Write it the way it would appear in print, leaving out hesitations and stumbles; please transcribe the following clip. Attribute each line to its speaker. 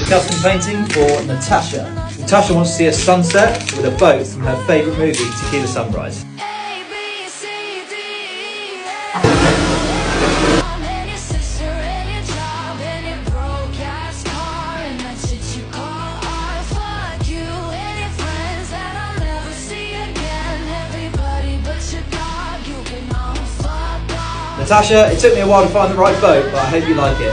Speaker 1: Custom painting for Natasha. Natasha wants to see a sunset with a boat from her favourite movie, Tequila Sunrise. Natasha, it took me a while to find the right boat, but I hope you like it.